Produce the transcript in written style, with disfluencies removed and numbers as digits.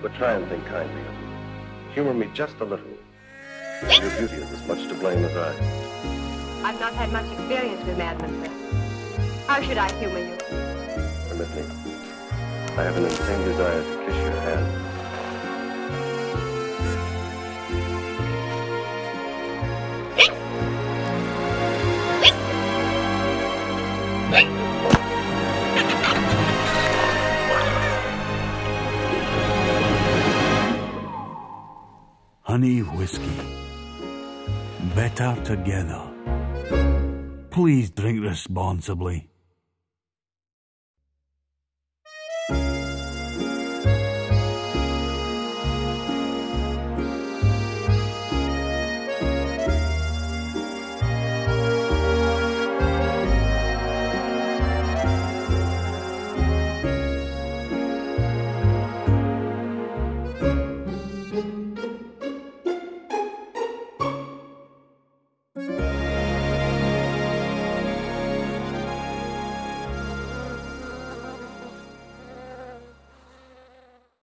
But try and think kindly of me. Humor me just a little. Your beauty is as much to blame as I. I've not had much experience with madmen, sir. How should I humor you? Permit me. I have an insane desire to kiss your hand. Honey whiskey. Better together. Please drink responsibly.